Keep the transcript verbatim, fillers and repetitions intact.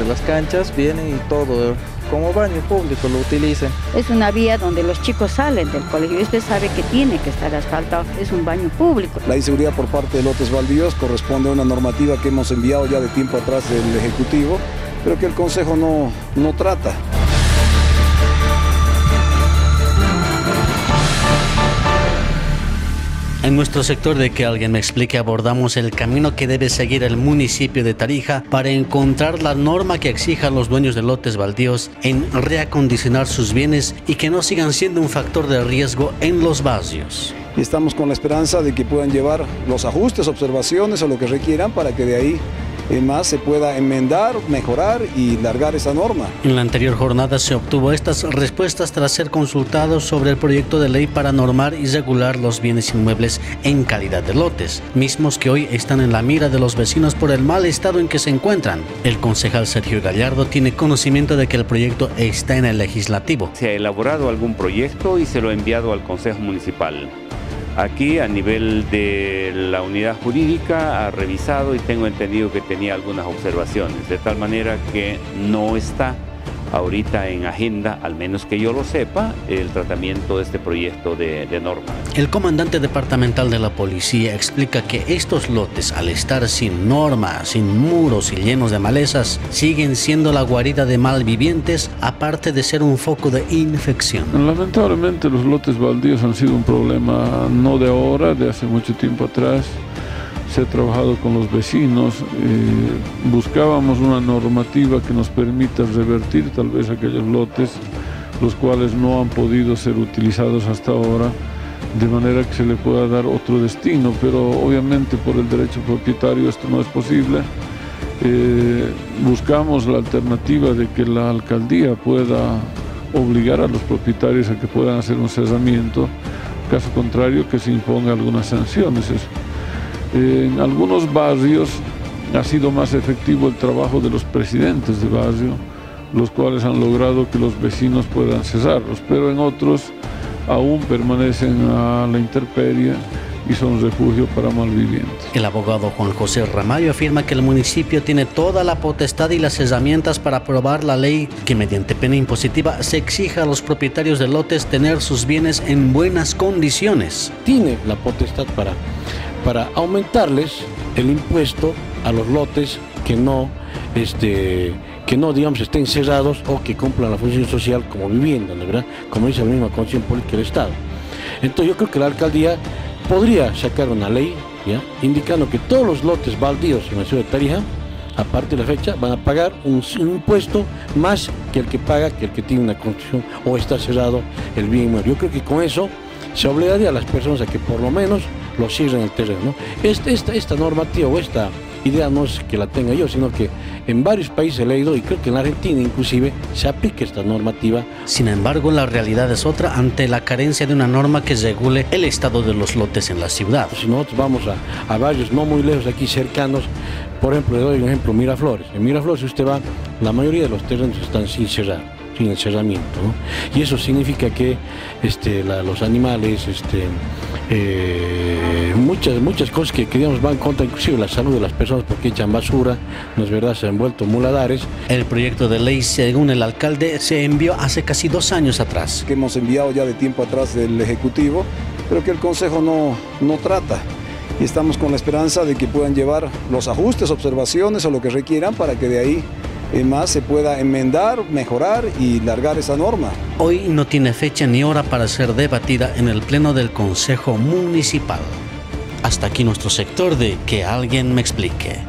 las canchas, vienen y todo como baño público lo utilicen. Es una vía donde los chicos salen del colegio y usted sabe que tiene que estar asfaltado, es un baño público. La inseguridad por parte de lotes baldíos corresponde a una normativa que hemos enviado ya de tiempo atrás del Ejecutivo, pero que el Consejo no, no trata. En nuestro sector de Que Alguien Me Explique abordamos el camino que debe seguir el municipio de Tarija para encontrar la norma que exija a los dueños de lotes baldíos en reacondicionar sus bienes y que no sigan siendo un factor de riesgo en los barrios. Y estamos con la esperanza de que puedan llevar los ajustes, observaciones o lo que requieran para que de ahí en más se pueda enmendar, mejorar y largar esa norma. En la anterior jornada se obtuvo estas respuestas tras ser consultados sobre el proyecto de ley para normar y regular los bienes inmuebles en calidad de lotes, mismos que hoy están en la mira de los vecinos por el mal estado en que se encuentran. El concejal Sergio Gallardo tiene conocimiento de que el proyecto está en el legislativo. Se ha elaborado algún proyecto y se lo ha enviado al Consejo Municipal. Aquí, a nivel de la unidad jurídica, ha revisado y tengo entendido que tenía algunas observaciones, de tal manera que no está ahorita en agenda, al menos que yo lo sepa, el tratamiento de este proyecto de, de norma. El comandante departamental de la policía explica que estos lotes, al estar sin norma, sin muros y llenos de malezas, siguen siendo la guarida de malvivientes, aparte de ser un foco de infección. Lamentablemente los lotes baldíos han sido un problema no de ahora, de hace mucho tiempo atrás. Se ha trabajado con los vecinos, eh, buscábamos una normativa que nos permita revertir tal vez aquellos lotes los cuales no han podido ser utilizados hasta ahora, de manera que se le pueda dar otro destino, pero obviamente por el derecho propietario esto no es posible. Eh, buscamos la alternativa de que la alcaldía pueda obligar a los propietarios a que puedan hacer un cerramiento, caso contrario que se imponga algunas sanciones. En algunos barrios ha sido más efectivo el trabajo de los presidentes de barrio, los cuales han logrado que los vecinos puedan cerrarlos, pero en otros aún permanecen a la intemperie y son refugio para malvivientes. El abogado Juan José Ramallo afirma que el municipio tiene toda la potestad y las herramientas para aprobar la ley que mediante pena impositiva se exija a los propietarios de lotes tener sus bienes en buenas condiciones. Tiene la potestad para, para aumentarles el impuesto a los lotes que no, este, que no digamos, estén cerrados o que cumplan la función social como vivienda, ¿verdad? Como dice la misma Constitución Política del Estado. Entonces yo creo que la alcaldía podría sacar una ley, ¿ya?, indicando que todos los lotes baldíos en la ciudad de Tarija, a partir de la fecha, van a pagar un, un impuesto más que el que paga, que el que tiene una construcción o está cerrado el bien inmueble. Yo creo que con eso se obligaría a las personas a que por lo menos lo cierren el terreno, ¿no? Esta, esta, esta normativa o esta idea no es que la tenga yo, sino que en varios países he leído, y creo que en la Argentina inclusive se aplica esta normativa. Sin embargo, la realidad es otra ante la carencia de una norma que regule el estado de los lotes en la ciudad. Si nosotros vamos a, a barrios no muy lejos, aquí cercanos, por ejemplo, le doy un ejemplo, Miraflores. En Miraflores, si usted va, la mayoría de los terrenos están sin cerrar, sin encerramiento, ¿no? Y eso significa que este, la, los animales, este, eh, muchas, muchas cosas que, que digamos, van contra inclusive la salud de las personas porque echan basura, no es verdad, se han vuelto muladares. El proyecto de ley, según el alcalde, se envió hace casi dos años atrás. Que hemos enviado ya de tiempo atrás del Ejecutivo, pero que el Consejo no, no trata. Y estamos con la esperanza de que puedan llevar los ajustes, observaciones o lo que requieran para que de ahí en más se pueda enmendar, mejorar y largar esa norma. Hoy no tiene fecha ni hora para ser debatida en el Pleno del Consejo Municipal. Hasta aquí nuestro sector de Que Alguien Me Explique.